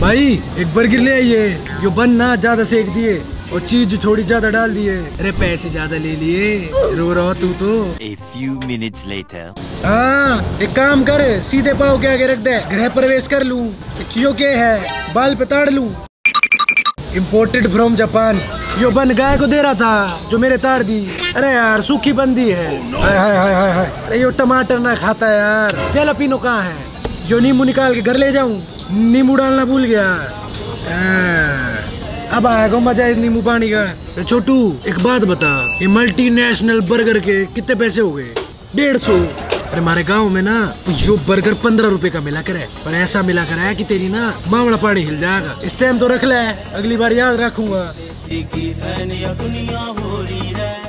भाई एक बर्गर ले आइए। यो बन ना ज्यादा सेक दिए और चीज थोड़ी ज्यादा डाल दिए। अरे पैसे ज्यादा ले लिए, रो रहा तू तो। A few minutes later. हाँ एक काम कर, सीधे पाव के आगे रख दे, गृह प्रवेश कर लूं। क्यों के है, बाल पे ताड़ लूं। Imported from Japan. यो बन गाय को दे रहा था जो मेरे ताड़ दी। अरे यार सूखी बंदी है। हाय हाय हाय हाय हाय। अरे यो टमाटर ना खाता यार। चल पीनो कहाँ है? यो नींबू निकाल के घर ले जाऊं? नींबू डालना भूल गया। अब आएगा मजा इस नींबू पानी का। छोटू एक बात बता, ये मल्टीनेशनल बर्गर के कितने पैसे हो गए? 150। अरे हमारे गांव में ना यो बर्गर 15 रुपए का मिला करे, पर ऐसा मिला करा है कि तेरी ना मामला पानी हिल जाएगा। इस टाइम तो रख ले, अगली बार याद रखूंगा।